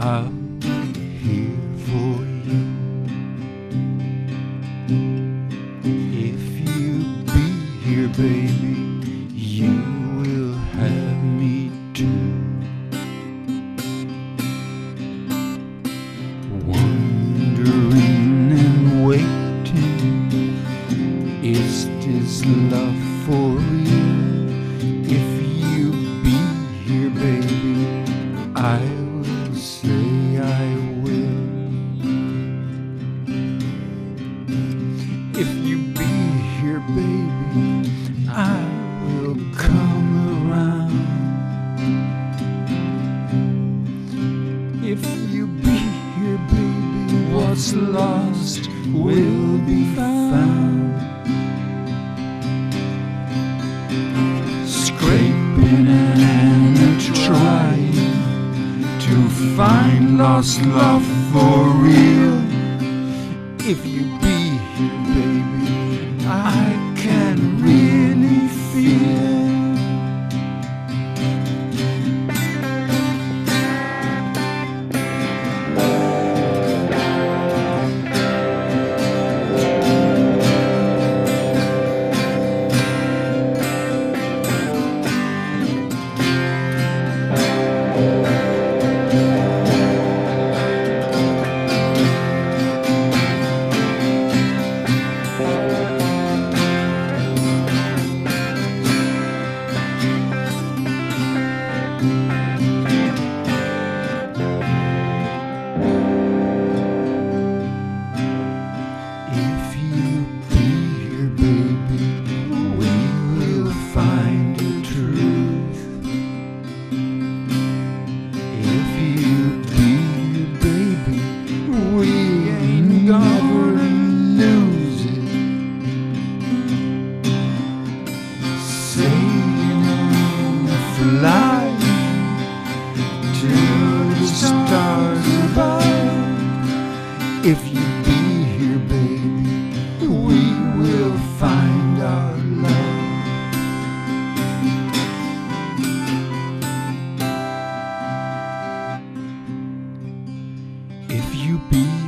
I'll be here for you. If you be here, baby, you will have me too. Wondering and waiting, is this love for real? If you be here, baby, I will say I will. If you be here, baby, I will come around. If you be here, baby, what's lost will be found. Scraping and trying to find lost love for real. If you be here, baby, I can really feel. Flying to the stars above. If you be here, baby, we will find our love. If you be